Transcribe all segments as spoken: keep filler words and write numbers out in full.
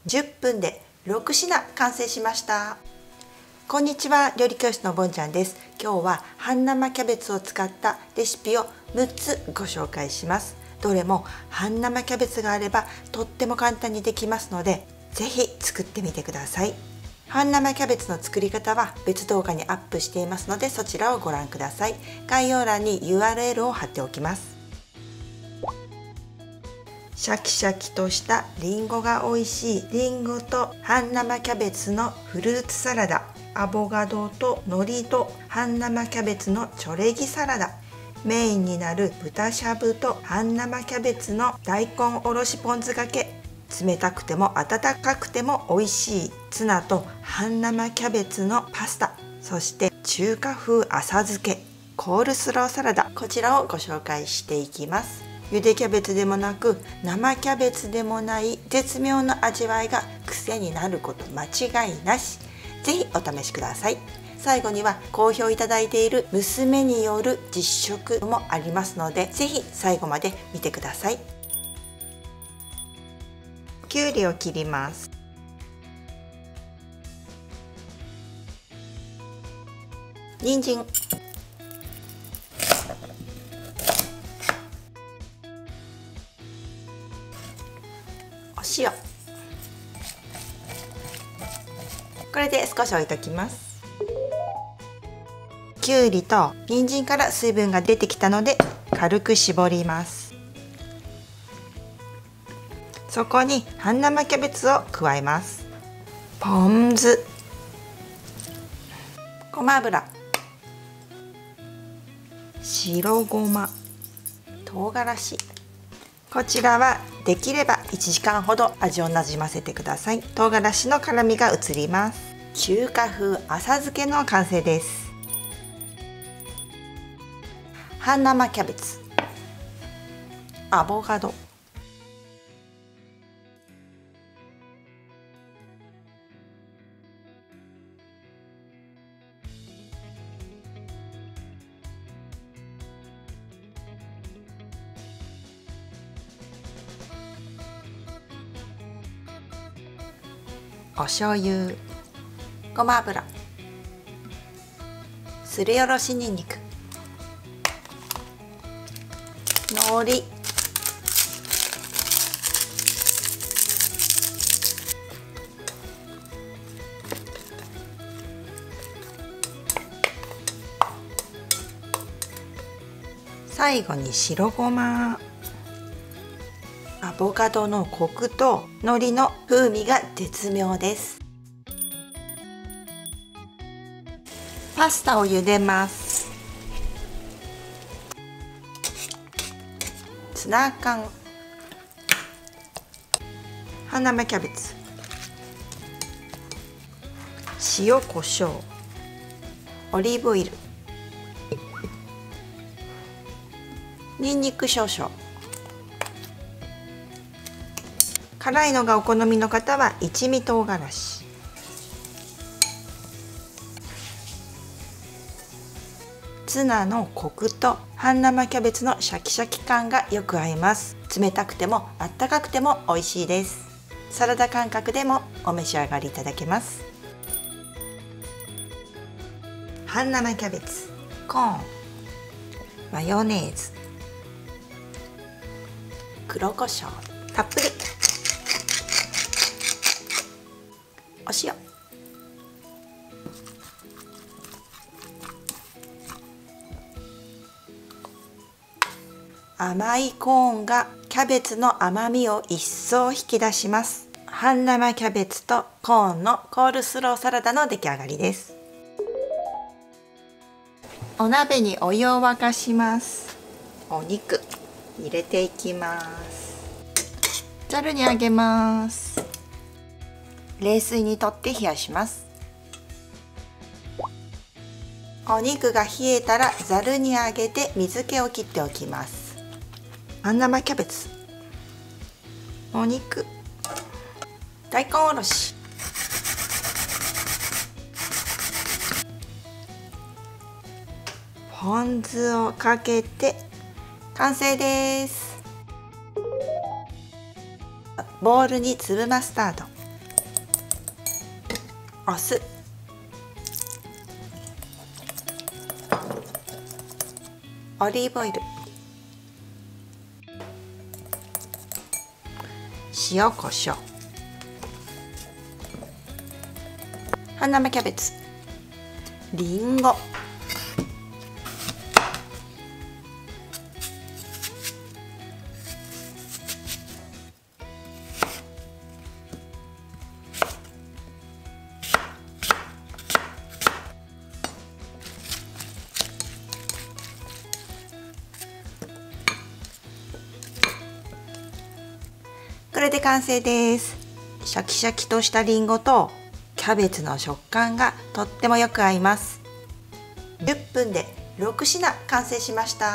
じゅっぷんでろくしな完成しました。こんにちは、料理教室のぼんちゃんです。今日は半生キャベツを使ったレシピをむっつご紹介します。どれも半生キャベツがあればとっても簡単にできますので、ぜひ作ってみてください。半生キャベツの作り方は別動画にアップしていますので、そちらをご覧ください。概要欄に ユーアールエル を貼っておきます。シャキシャキとしたりんごが美味しいりんごと半生キャベツのフルーツサラダ、アボカドと海苔と半生キャベツのチョレギサラダ、メインになる豚しゃぶと半生キャベツの大根おろしポン酢がけ、冷たくても温かくても美味しいツナと半生キャベツのパスタ、そして中華風浅漬け、コールスローサラダ、こちらをご紹介していきます。ゆでキャベツでもなく生キャベツでもない絶妙な味わいが癖になること間違いなし。ぜひお試しください。最後には好評いただいている娘による実食もありますので、ぜひ最後まで見てください。きゅうりを切ります。人参、お塩、これで少し置いときます。きゅうりと人参から水分が出てきたので軽く絞ります。そこに半生キャベツを加えます。ポン酢、ごま油、白ごま、唐辛子、こちらはできればいちじかんほど味をなじませてください。唐辛子の辛みが移ります。中華風浅漬けの完成です。半生キャベツ、アボカド、お醤油、ごま油、すりおろしにんにく、海苔、最後に白ごま。アボカドのコクと海苔の風味が絶妙です。パスタを茹でます。ツナ缶、半生キャベツ、塩コショウ、オリーブオイル、にんにく少々。辛いのがお好みの方は一味唐辛子、ツナのコクと半生キャベツのシャキシャキ感がよく合います。冷たくてもあったかくても美味しいです。サラダ感覚でもお召し上がりいただけます。半生キャベツ、コーン、マヨネーズ、黒胡椒たっぷり、お塩、甘いコーンがキャベツの甘みを一層引き出します。半生キャベツとコーンのコールスローサラダの出来上がりです。お鍋にお湯を沸かします。お肉入れていきます。ざるにあげます。冷水にとって冷やします。お肉が冷えたらざるにあげて水気を切っておきます。半生キャベツ、お肉、大根おろし、ポン酢をかけて完成です。ボウルに粒マスタード、 お酢、オリーブオイル、塩コショウ、半生キャベツ、りんご、これで完成です。シャキシャキとしたりんごとキャベツの食感がとってもよく合います。じゅっぷんでろくしな完成しました。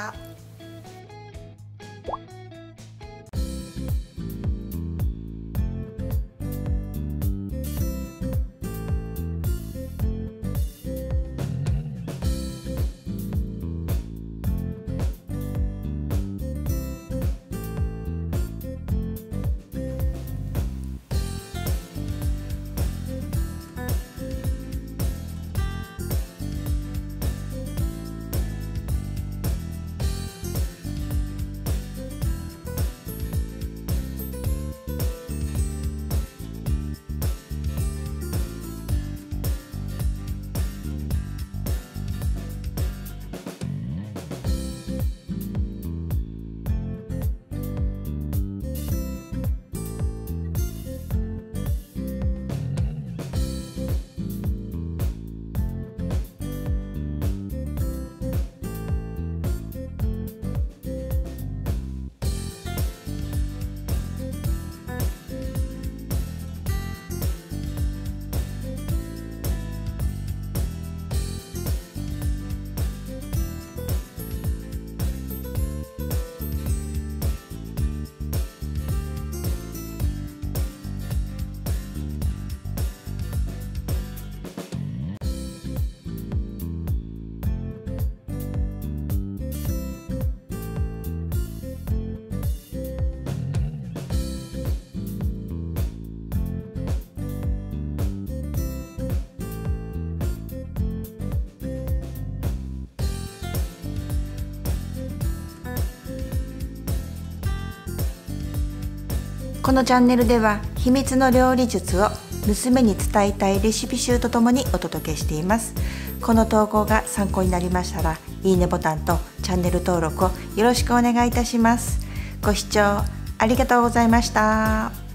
このチャンネルでは秘密の料理術を娘に伝えたいレシピ集とともにお届けしています。この投稿が参考になりましたら、いいねボタンとチャンネル登録をよろしくお願いいたします。ご視聴ありがとうございました。